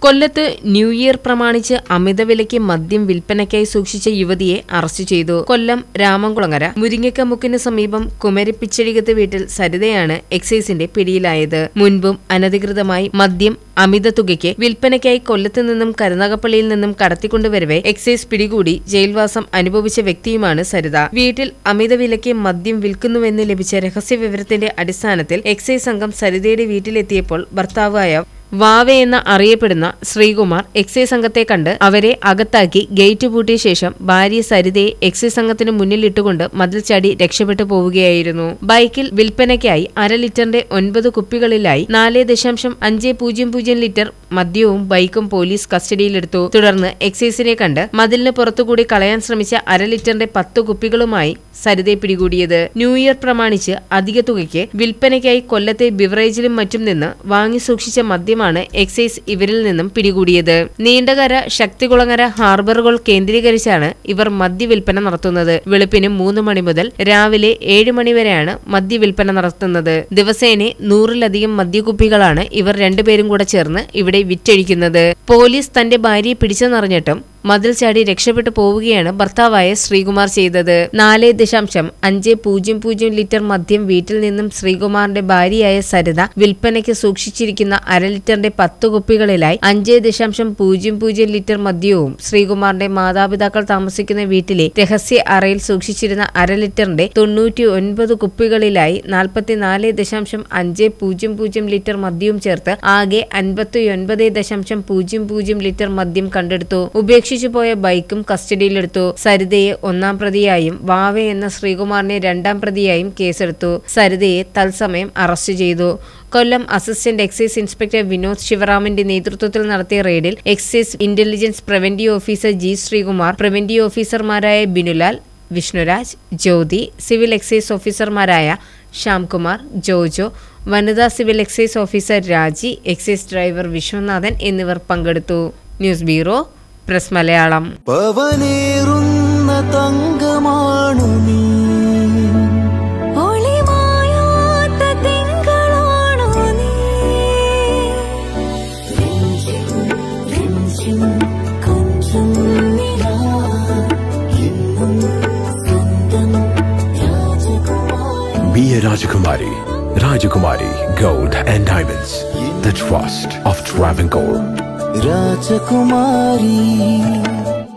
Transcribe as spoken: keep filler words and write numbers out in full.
കൊല്ലത്ത് new year പ്രമാണിച്ച് അമിതവിലയ്ക്ക് മദ്യം വിൽപ്പനയ്ക്കായി സൂക്ഷിച്ച യുവതിയെ അറസ്റ്റ് ചെയ്തു. കൊല്ലം രാമംകുളങ്ങര മുരിങ്ങക്കമുക്കിന് സമീപം കുമരിപ്പിച്ചഴികത്ത് വീട്ടിൽ സരിതയാണ് എക്സൈസിന്റെ പിടിയിലായത്. മുൻപും അനധികൃതമായി മദ്യം അമിത തുകയ്ക്ക് വിൽപ്പനയ്ക്കായി കൊല്ലത്ത് നിന്നും കരുനാഗപ്പള്ളിയിൽ നിന്നും കടത്തിക്കൊണ്ടുവരവെ എക്സൈസ് പിടികൂടി ജയിൽവാസം അനുഭവിച്ച വ്യക്തിയുമാണ് സരിത. വീട്ടിൽ അമിതവിലയ്ക്ക് മദ്യം വിൽക്കുന്നുവെന്ന് ലഭിച്ച രഹസ്യ വിവരത്തിന്റെ അടിസ്ഥാനത്തിൽ എക്സൈസ് സംഘം സരിതയുടെ വീട്ടിലെത്തിയപ്പോൾ ഭർത്താവായ വാവെ എന്ന് അറിയപ്പെടുന്ന ശ്രീകുമാർ എക്സൈസ് സംഘത്തെ കണ്ട് അവരെ അകത്താക്കി ഗേറ്റ് പൂട്ടിയ ശേഷം ഭാര്യ സരിതയെ എക്സൈസ് സംഘത്തിന് മുന്നിലിട്ടുകൊണ്ട് മതിൽ ചാടി രക്ഷപ്പെട്ടു പോവുകയായിരുന്നു. ബൈക്കിൽ വിൽപ്പനയ്ക്കായി അര ലിറ്ററിന്റെ ഒൻപത് കുപ്പികളിലായി നാല് ദശാംശം അഞ്ച് പൂജ്യം പൂജ്യം ലിറ്റർ മദ്യവും ബൈക്കും പോലീസ് കസ്റ്റഡിയിലെടുത്തു. തുടർന്ന് എക്സൈസിനെ കണ്ട് മതിലിന് പുറത്തുകൂടി കളയാൻ ശ്രമിച്ച അര ലിറ്ററിന്റെ പത്ത് കുപ്പികളുമായി സരിതയെ പിടികൂടിയത്. ന്യൂ ഇയർ പ്രമാണിച്ച് അധിക തുകയ്ക്ക് വിൽപ്പനയ്ക്കായി കൊല്ലത്തെ ബിവറേജിലും മറ്റും നിന്ന് വാങ്ങി സൂക്ഷിച്ച മദ്യമാണ് എക്സൈസ് ഇവരിൽ നിന്നും പിടികൂടിയത്. നീണ്ടകര ശക്തികുളങ്ങര ഹാർബറുകൾ കേന്ദ്രീകരിച്ചാണ് ഇവർ മദ്യവിൽപ്പന നടത്തുന്നത്. വെളുപ്പിന് മൂന്ന് മണി മുതൽ രാവിലെ ഏഴ് മണി വരെയാണ് മദ്യവിൽപ്പന നടത്തുന്നത്. ദിവസേന നൂറിലധികം മദ്യക്കുപ്പികളാണ് ഇവർ രണ്ടുപേരും കൂടെ ചേർന്ന് ഇവിടെ വിറ്റഴിക്കുന്നത്. പോലീസ് തന്റെ ഭാര്യയെ പിടിച്ചെന്നറിഞ്ഞിട്ടും മതിൽ ചാടി രക്ഷപ്പെട്ടു പോവുകയാണ് ഭർത്താവായ ശ്രീകുമാർ ചെയ്തത്. നാല് ദശാംശം അഞ്ച് പൂജ്യം പൂജ്യം ലിറ്റർ മദ്യം വീട്ടിൽ നിന്നും ശ്രീകുമാറിന്റെ ഭാര്യയായ സരിത വിൽപ്പനയ്ക്ക് സൂക്ഷിച്ചിരിക്കുന്ന അര ലിറ്ററിന്റെ പത്ത് കുപ്പികളിലായി അഞ്ച് ദശാംശം പൂജ്യം പൂജ്യം ലിറ്റർ മദ്യവും ശ്രീകുമാറിന്റെ മാതാപിതാക്കൾ താമസിക്കുന്ന വീട്ടിലെ രഹസ്യ അറയിൽ സൂക്ഷിച്ചിരുന്ന അര ലിറ്ററിന്റെ തൊണ്ണൂറ്റി ഒൻപത് കുപ്പികളിലായി നാൽപ്പത്തിനാല് ദശാംശം അഞ്ച് പൂജ്യം പൂജ്യം ലിറ്റർ മദ്യവും ചേർത്ത് ആകെ അൻപത്തി ഒൻപത് ദശാംശം പൂജ്യം പൂജ്യം ലിറ്റർ മദ്യം കണ്ടെടുത്തു. ഉപേക്ഷ പോയ ബൈക്കും കസ്റ്റഡിയിലെടുത്തു. സരിതയെ ഒന്നാം പ്രതിയായും വാവെ എന്ന ശ്രീകുമാറിനെ രണ്ടാം പ്രതിയായും കേസെടുത്തു. സരിതയെ തത്സമയം അറസ്റ്റ് ചെയ്തു. Kollam assistant excise inspector Vinod ശിവറാമിന്റെ നേതൃത്വത്തിൽ നടത്തിയ റെയ്ഡിൽ excise intelligence preventive officer G Sreekumar, preventive ഓഫീസർമാരായ ബിനുലാൽ, വിഷ്ണുരാജ്, ജ്യോതി, സിവിൽ എക്സൈസ് ഓഫീസർമാരായ ശ്യാംകുമാർ, ജോജോ, വനിതാ civil excise officer Raji, excise driver Viswanathan എന്നിവർ പങ്കെടുത്തു. News bureau, press Malayalam. പവനേറുന്ന തങ്കമാണു നീ, ഒളിമായാത്ത തിങ്കളാണു നീ, കൊഞ്ചം നിലാ എന്നും സ്വന്തം രാജകുമാരി. Be a Rajakumari. Rajakumari Gold and Diamonds. The trust of Travancore. Rajakumari.